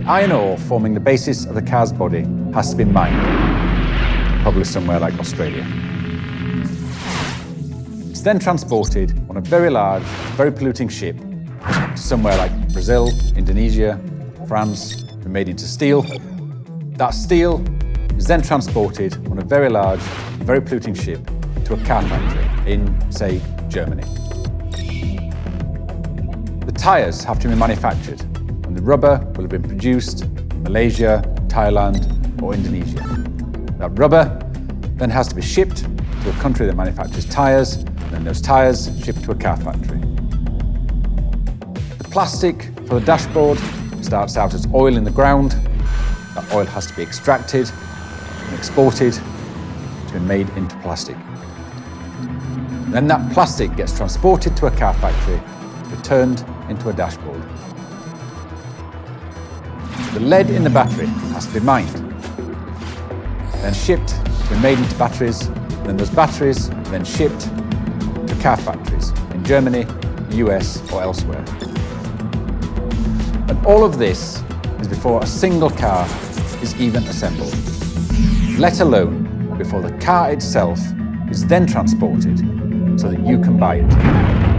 iron ore forming the basis of the car's body has to be mined, probably somewhere like Australia. It's then transported on a very large, very polluting ship to somewhere like Brazil, Indonesia, France, and made into steel. That steel is then transported on a very large, very polluting ship to a car factory in, say, Germany. The tyres have to be manufactured, and the rubber will have been produced in Malaysia, Thailand, or Indonesia. That rubber then has to be shipped to a country that manufactures tyres, and then those tyres shipped to a car factory. The plastic for the dashboard starts out as oil in the ground. That oil has to be extracted and exported to be made into plastic. Then that plastic gets transported to a car factory, turned into a dashboard. The lead in the battery has to be mined, then shipped to be made into batteries, and then those batteries are then shipped to car factories in Germany, the US, or elsewhere. And all of this is before a single car is even assembled, let alone before the car itself is then transported so that you can buy it.